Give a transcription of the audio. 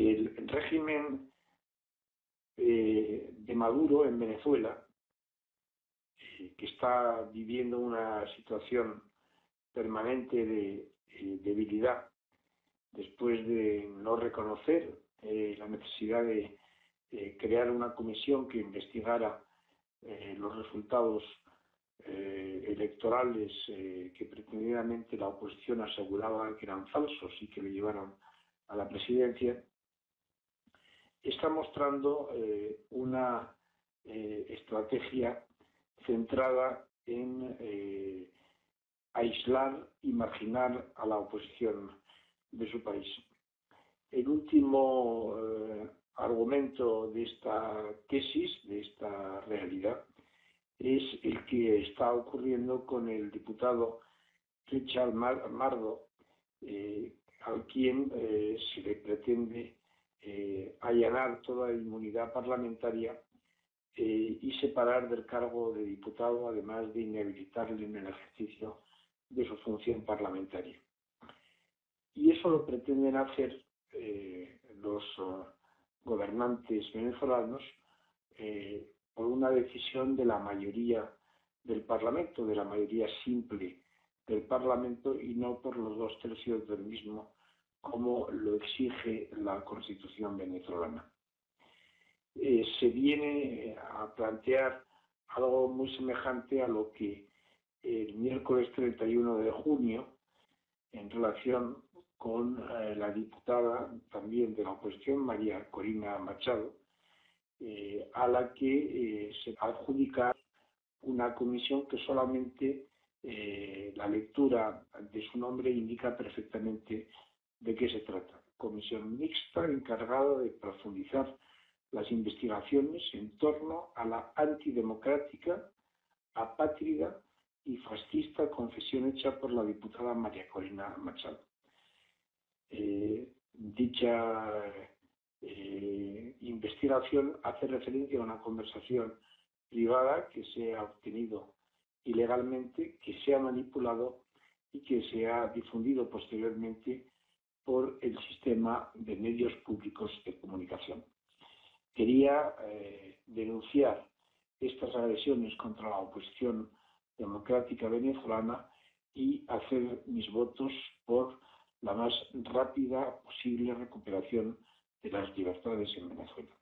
el régimen de Maduro en Venezuela, que está viviendo una situación permanente de debilidad después de no reconocer la necesidad de crear una comisión que investigara los resultados electorales que pretendidamente la oposición aseguraba que eran falsos y que le llevaron a la presidencia, está mostrando una estrategia centrada en aislar y marginar a la oposición de su país. El último argumento de esta tesis, de esta realidad, es el que está ocurriendo con el diputado Richard Mardo, al quien se le pretende allanar toda inmunidad parlamentaria y separar del cargo de diputado, además de inhabilitarle en el ejercicio de su función parlamentaria. Y eso lo pretenden hacer los gobernantes venezolanos por una decisión de la mayoría del Parlamento, de la mayoría simple del Parlamento, y no por los 2/3 del mismo, como lo exige la Constitución venezolana. Se viene a plantear algo muy semejante a lo que el miércoles 31 de junio, en relación con la diputada también de la oposición, María Corina Machado, a la que se adjudica una comisión que solamente la lectura de su nombre indica perfectamente de qué se trata. Comisión mixta encargada de profundizar las investigaciones en torno a la antidemocrática, apátrida y fascista confesión hecha por la diputada María Corina Machado. Dicha investigación hace referencia a una conversación privada que se ha obtenido ilegalmente, que se ha manipulado y que se ha difundido posteriormente por el sistema de medios públicos de comunicación. Quería denunciar estas agresiones contra la oposición democrática venezolana y hacer mis votos por la más rápida posible recuperación de las libertades en Venezuela.